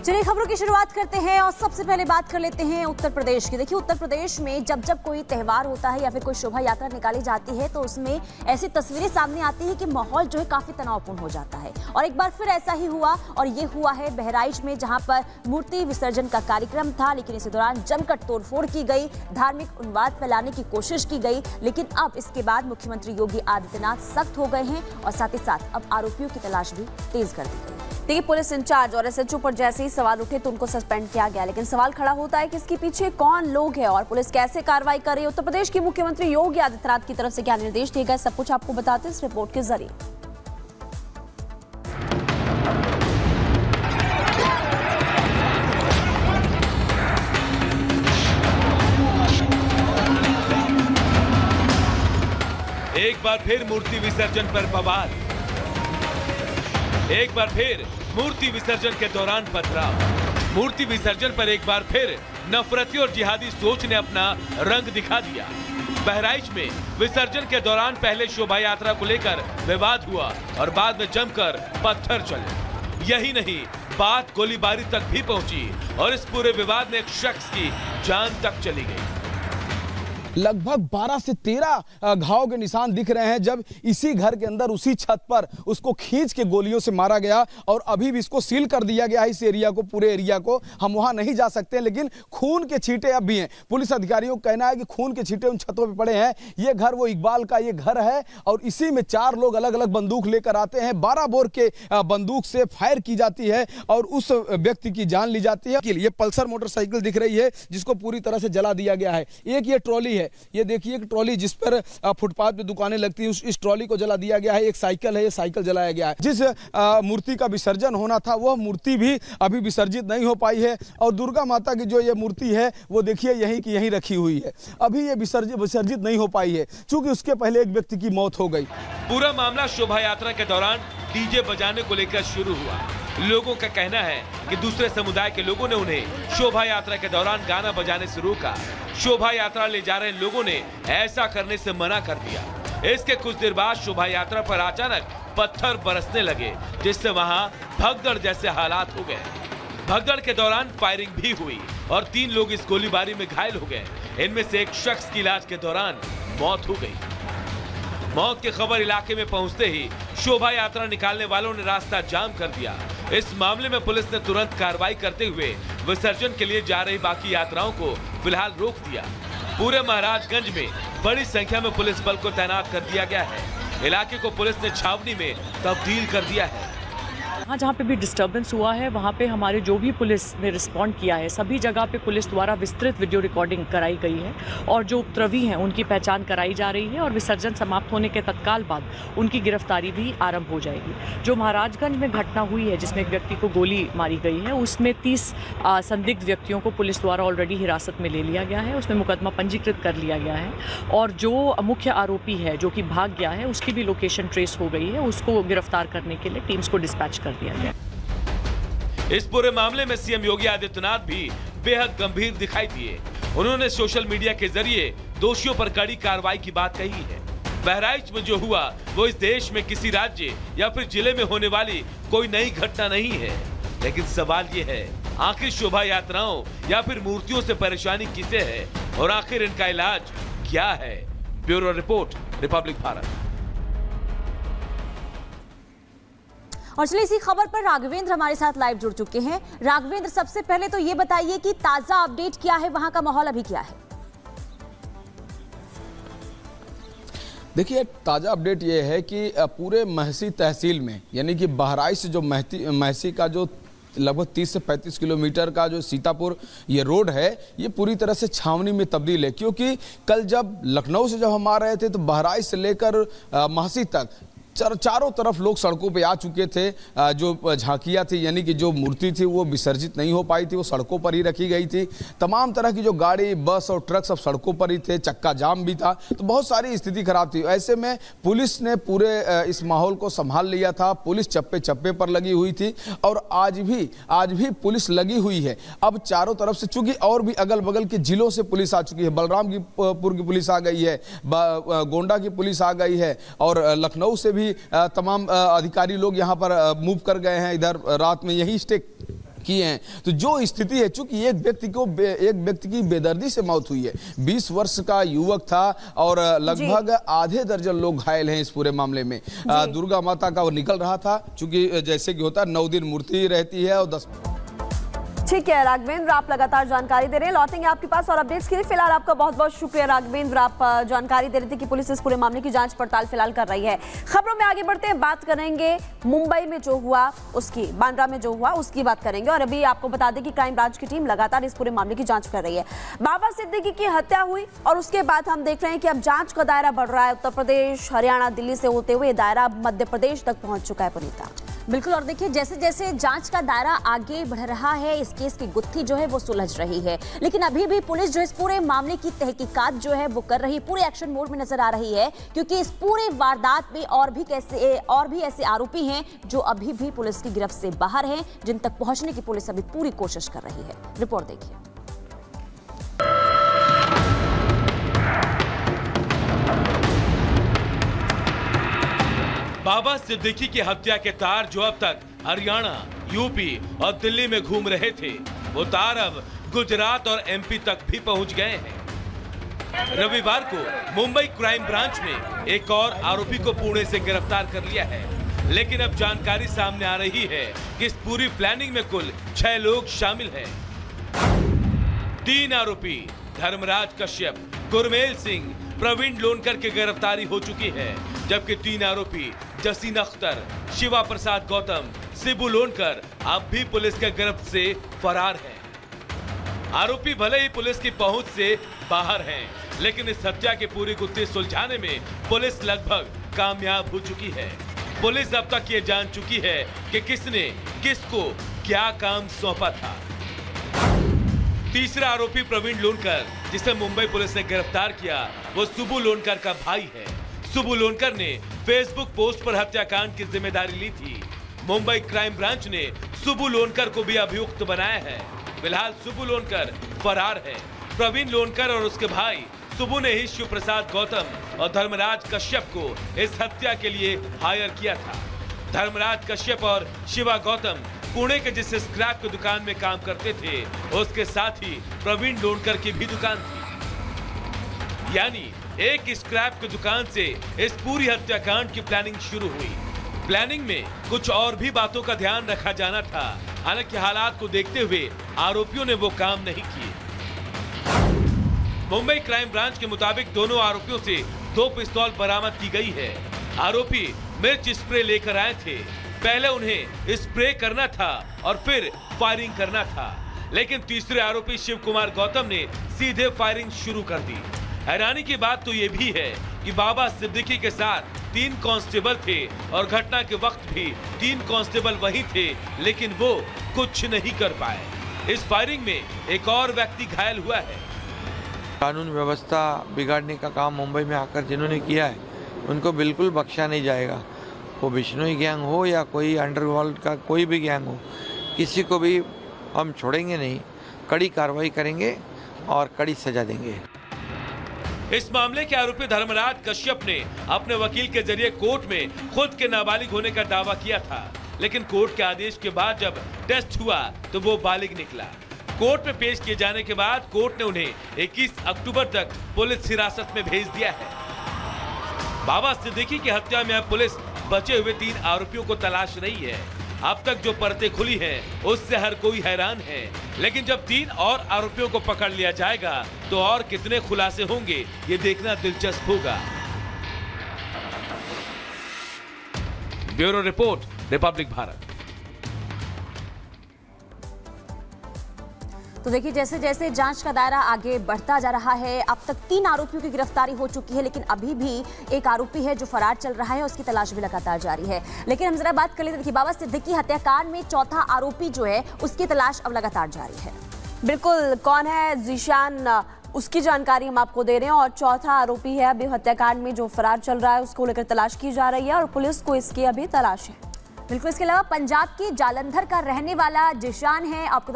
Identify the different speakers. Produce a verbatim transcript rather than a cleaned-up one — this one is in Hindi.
Speaker 1: चलिए खबरों की शुरुआत करते हैं और सबसे पहले बात कर लेते हैं उत्तर प्रदेश की। देखिए उत्तर प्रदेश में जब जब कोई त्योहार होता है या फिर कोई शोभा यात्रा निकाली जाती है तो उसमें ऐसी तस्वीरें सामने आती है कि माहौल जो है काफी तनावपूर्ण हो जाता है। और एक बार फिर ऐसा ही हुआ और ये हुआ है बहराइच में, जहां पर मूर्ति विसर्जन का कार्यक्रम था, लेकिन इसी दौरान जमकर तोड़फोड़ की गई, धार्मिक उन्माद फैलाने की कोशिश की गई। लेकिन अब इसके बाद मुख्यमंत्री योगी आदित्यनाथ सख्त हो गए हैं और साथ ही साथ अब आरोपियों की तलाश भी तेज कर दी गई। देखिए पुलिस इंचार्ज और एसएचओ पर जैसे ही सवाल उठे तो उनको सस्पेंड किया गया, लेकिन सवाल खड़ा होता है कि इसके पीछे कौन लोग हैं और पुलिस कैसे कार्रवाई कर रही है। उत्तर प्रदेश के मुख्यमंत्री योगी आदित्यनाथ की तरफ से क्या निर्देश दिए गए, सब कुछ आपको बताते हैं इस रिपोर्ट के जरिए।
Speaker 2: एक बार फिर मूर्ति विसर्जन पर बवाल, एक बार फिर मूर्ति विसर्जन के दौरान पथराव। मूर्ति विसर्जन पर एक बार फिर नफरती और जिहादी सोच ने अपना रंग दिखा दिया। बहराइच में विसर्जन के दौरान पहले शोभा यात्रा को लेकर विवाद हुआ और बाद में जमकर पत्थर चले। यही नहीं, बात गोलीबारी तक भी पहुंची और इस पूरे विवाद में एक शख्स की जान तक चली गई।
Speaker 3: लगभग बारह से तेरह घाव के निशान दिख रहे हैं जब इसी घर के अंदर उसी छत पर उसको खींच के गोलियों से मारा गया और अभी भी इसको सील कर दिया गया है, इस एरिया को, पूरे एरिया को। हम वहां नहीं जा सकते, लेकिन खून के छींटे अब भी हैं। पुलिस अधिकारियों का कहना है कि खून के छींटे उन छतों पे पड़े हैं। ये घर वो इकबाल का ये घर है और इसी में चार लोग अलग अलग बंदूक लेकर आते हैं। बारह बोर के बंदूक से फायर की जाती है और उस व्यक्ति की जान ली जाती है। ये पल्सर मोटरसाइकिल दिख रही है जिसको पूरी तरह से जला दिया गया है। एक ये ट्रॉली, ये देखिए एक ट्रॉली जिस पर फुटपाथ पे दुकानें लगती हैं, इस ट्रॉली को जला दिया गया है। एक साइकिल है, ये साइकिल जलाया गया है। जिस मूर्ति का विसर्जन होना था वह मूर्ति भी अभी विसर्जित नहीं हो पाई है और दुर्गा माता की जो ये मूर्ति है वो देखिए यहीं की यहीं रखी हुई है। अभी ये विसर्जित विसर्जित नहीं हो पाई है क्योंकि उसके पहले एक व्यक्ति की मौत हो गई।
Speaker 2: पूरा मामला शोभा यात्रा के दौरान डीजे बजाने को लेकर शुरू हुआ। लोगों का कहना है कि दूसरे समुदाय के लोगों ने उन्हें शोभा यात्रा के दौरान गाना बजाने से रोका। शोभा यात्रा ले जा रहे लोगों ने ऐसा करने से मना कर दिया। इसके कुछ देर बाद शोभा यात्रा पर अचानक पत्थर बरसने लगे, जिससे वहां भगदड़ जैसे हालात हो गए। भगदड़ के दौरान फायरिंग भी हुई और तीन लोग इस गोलीबारी में घायल हो गए। इनमें से एक शख्स की इलाज के दौरान मौत हो गई। मौत की खबर इलाके में पहुंचते ही शोभा यात्रा निकालने वालों ने रास्ता जाम कर दिया। इस मामले में पुलिस ने तुरंत कार्रवाई करते हुए विसर्जन के लिए जा रही बाकी यात्राओं को फिलहाल रोक दिया। पूरे महाराजगंज में बड़ी संख्या में पुलिस बल को तैनात कर दिया गया है। इलाके को पुलिस ने छावनी में तब्दील कर दिया है।
Speaker 4: हाँ, जहाँ पे भी डिस्टर्बेंस हुआ है वहाँ पे हमारे जो भी पुलिस ने रिस्पॉन्ड किया है, सभी जगह पे पुलिस द्वारा विस्तृत वीडियो रिकॉर्डिंग कराई गई है और जो उपद्रवी हैं उनकी पहचान कराई जा रही है और विसर्जन समाप्त होने के तत्काल बाद उनकी गिरफ्तारी भी आरंभ हो जाएगी। जो महाराजगंज में घटना हुई है जिसमें एक व्यक्ति को गोली मारी गई है, उसमें तीस संदिग्ध व्यक्तियों को पुलिस द्वारा ऑलरेडी हिरासत में ले लिया गया है। उसमें मुकदमा पंजीकृत कर लिया गया है और जो मुख्य आरोपी है जो कि भाग गया है उसकी भी लोकेशन ट्रेस हो गई है। उसको गिरफ्तार करने के लिए टीम्स को डिस्पैच कर दिया गया।
Speaker 2: इस पूरे मामले में सीएम योगी आदित्यनाथ भी बेहद गंभीर दिखाई दिए। उन्होंने सोशल मीडिया के जरिए दोषियों पर कड़ी कार्रवाई की बात कही है। बहराइच में जो हुआ वो इस देश में किसी राज्य या फिर जिले में होने वाली कोई नई घटना नहीं है, लेकिन सवाल ये है आखिर शोभा यात्राओं या फिर मूर्तियों से परेशानी किसे है और आखिर इनका इलाज क्या है। Bureau report, republic Bharat.
Speaker 1: और चलिए इसी खबर पर राघवेंद्र हमारे साथ लाइव जुड़ चुके हैं। राघवेंद्र, सबसे पहले तो ये बताइए कि ताजा अपडेट क्या है, वहां का माहौल अभी क्या है?
Speaker 3: देखिए ताजा अपडेट ये है कि पूरे महसी तहसील में, यानी कि बहराइच से जो महती महसी का जो लगभग तीस से पैंतीस किलोमीटर का जो सीतापुर ये रोड है, ये पूरी तरह से छावनी में तब्दील है। क्योंकि कल जब लखनऊ से जब हम आ रहे थे तो बहराइच से लेकर महसी तक चार, चारों तरफ लोग सड़कों पे आ चुके थे। जो झांकियाँ थी, यानी कि जो मूर्ति थी वो विसर्जित नहीं हो पाई थी, वो सड़कों पर ही रखी गई थी। तमाम तरह की जो गाड़ी, बस और ट्रक सब सड़कों पर ही थे, चक्का जाम भी था, तो बहुत सारी स्थिति खराब थी। ऐसे में पुलिस ने पूरे इस माहौल को संभाल लिया था। पुलिस चप्पे चप्पे पर लगी हुई थी और आज भी आज भी पुलिस लगी हुई है। अब चारों तरफ से, चूंकि और भी अगल बगल के जिलों से पुलिस आ चुकी है, बलरामपुर की पुलिस आ गई है, गोंडा की पुलिस आ गई है और लखनऊ से भी तमाम अधिकारी लोग यहां पर मूव कर गए हैं। इधर रात में यही स्टे किए हैं। तो जो स्थिति है, चूंकि एक व्यक्ति को एक व्यक्ति की बेदर्दी से मौत हुई है, बीस वर्ष का युवक था और लगभग आधे दर्जन लोग घायल हैं इस पूरे मामले में। दुर्गा माता का वो निकल रहा था, चूंकि जैसे कि होता है नौ दिन मूर्ति रहती है और दस।
Speaker 5: ठीक है राघवेंद्र, आप लगातार जानकारी दे रहे हैं, लौटेंगे आपके पास और अपडेट्स के लिए। फिलहाल आपका बहुत बहुत शुक्रिया राघवेंद्र, आप जानकारी दे रहे थे कि पुलिस इस पूरे मामले की जांच पड़ताल फिलहाल कर रही है। खबरों में आगे बढ़ते हैं, बात करेंगे मुंबई में जो हुआ उसकी, बांद्रा में जो हुआ उसकी बात करेंगे। और अभी आपको बता दें कि क्राइम ब्रांच की टीम लगातार इस पूरे मामले की जांच कर रही है। बाबा सिद्दीकी की हत्या हुई और उसके बाद हम देख रहे हैं कि अब जांच का दायरा बढ़ रहा है। उत्तर प्रदेश, हरियाणा, दिल्ली से होते हुए दायरा मध्य प्रदेश तक पहुंच चुका है। पुनीता
Speaker 1: बिल्कुल, और देखिए जैसे जैसे जांच का दायरा आगे बढ़ रहा है, इस केस की गुत्थी जो है वो सुलझ रही है, लेकिन अभी भी पुलिस जो इस पूरे मामले की तहकीकात जो है वो कर रही है, पूरे एक्शन मोड में नजर आ रही है, क्योंकि इस पूरे वारदात में और भी कैसे और भी ऐसे आरोपी हैं जो अभी भी पुलिस की गिरफ्त से बाहर हैं, जिन तक पहुंचने की पुलिस अभी पूरी कोशिश कर रही है। रिपोर्ट देखिए।
Speaker 2: बाबा सिद्दीकी की हत्या के तार जो अब तक हरियाणा, यूपी और दिल्ली में घूम रहे थे, वो तार अब गुजरात और एमपी तक भी पहुंच गए हैं। रविवार को मुंबई क्राइम ब्रांच में एक और आरोपी को पुणे से गिरफ्तार कर लिया है, लेकिन अब जानकारी सामने आ रही है कि इस पूरी प्लानिंग में कुल छह लोग शामिल हैं। तीन आरोपी धर्मराज कश्यप, गुरमेल सिंह, प्रवीण लोनकर की गिरफ्तारी हो चुकी है, जबकि तीन आरोपी जसीन अख्तर, शिवा प्रसाद गौतम, शिबू लोनकर अब भी पुलिस के गिरफ्त से फरार हैं। आरोपी भले ही पुलिस की पहुंच से बाहर हैं, लेकिन इस हत्या की पूरी गुत्थी सुलझाने में पुलिस लगभग कामयाब हो चुकी है। पुलिस अब तक ये जान चुकी है कि किसने किसको क्या काम सौंपा था। तीसरा आरोपी प्रवीण लोनकर, जिसे मुंबई पुलिस ने गिरफ्तार किया, वो सुबू लोनकर का भाई है। सुबू लोनकर ने फेसबुक पोस्ट पर हत्याकांड की जिम्मेदारी ली थी। मुंबई क्राइम ब्रांच ने सुबू लोनकर को भी अभियुक्त बनाया है। फिलहाल सुबू लोनकर फरार है। प्रवीण लोनकर और उसके भाई सुबू ने ही शिव प्रसाद गौतम और धर्मराज कश्यप को इस हत्या के लिए हायर किया था। धर्मराज कश्यप और शिवा गौतम पुणे के जिस स्क्रैप की दुकान में काम करते थे, उसके साथ ही प्रवीण लोनकर की भी दुकान थी। यानी एक स्क्रैप की दुकान से इस पूरी हत्याकांड की प्लानिंग शुरू हुई। प्लानिंग में कुछ और भी बातों का ध्यान रखा जाना था, हालांकि हालात को देखते हुए आरोपियों ने वो काम नहीं किए। मुंबई क्राइम ब्रांच के मुताबिक दोनों आरोपियों से दो पिस्तौल बरामद की गई है। आरोपी मिर्च स्प्रे लेकर आए थे। पहले उन्हें स्प्रे करना था और फिर फायरिंग करना था, लेकिन तीसरे आरोपी शिव कुमार गौतम ने सीधे फायरिंग शुरू कर दी। हैरानी की बात तो ये भी है कि बाबा सिद्दीकी के साथ तीन कांस्टेबल थे और घटना के वक्त भी तीन कांस्टेबल वहीं थे, लेकिन वो कुछ नहीं कर पाए। इस फायरिंग में एक और व्यक्ति घायल हुआ है।
Speaker 6: कानून व्यवस्था बिगाड़ने का काम मुंबई में आकर जिन्होंने किया है, उनको बिल्कुल बख्शा नहीं जाएगा। वो बिश्नोई गैंग हो या कोई अंडरवर्ल्ड का कोई भी गैंग हो, किसी को भी हम छोड़ेंगे नहीं। कड़ी कार्रवाई करेंगे और कड़ी सजा देंगे।
Speaker 2: इस मामले के आरोपी धर्मराज कश्यप ने अपने वकील के जरिए कोर्ट में खुद के नाबालिग होने का दावा किया था, लेकिन कोर्ट के आदेश के बाद जब टेस्ट हुआ तो वो बालिग निकला। कोर्ट में पेश किए जाने के बाद कोर्ट ने उन्हें इक्कीस अक्टूबर तक पुलिस हिरासत में भेज दिया है। बाबा सिद्दीकी की हत्या में अब पुलिस बचे हुए तीन आरोपियों को तलाश रही है। अब तक जो परतें खुली हैं, उससे हर कोई हैरान है, लेकिन जब तीन और आरोपियों को पकड़ लिया जाएगा तो और कितने खुलासे होंगे, ये देखना दिलचस्प होगा। Bureau report, republic Bharat.
Speaker 1: तो देखिए जैसे जैसे जांच का दायरा आगे बढ़ता जा रहा है, अब तक तीन आरोपियों की गिरफ्तारी हो चुकी है, लेकिन अभी भी एक आरोपी है जो फरार चल रहा है, उसकी तलाश भी लगातार जारी है। लेकिन हम जरा बात कर लेते हैं कि बाबा सिद्दीकी हत्याकांड में चौथा आरोपी जो है उसकी तलाश अब लगातार जारी है।
Speaker 5: बिल्कुल, कौन है जीशान, उसकी जानकारी हम आपको दे रहे हैं। और चौथा आरोपी है अभी हत्याकांड में जो फरार चल रहा है, उसको लेकर तलाश की जा रही है और पुलिस को इसकी अभी तलाश है।
Speaker 1: बिल्कुल, इसके अलावा पंजाब के जालंधर का रहने वाला जीशान है। आपको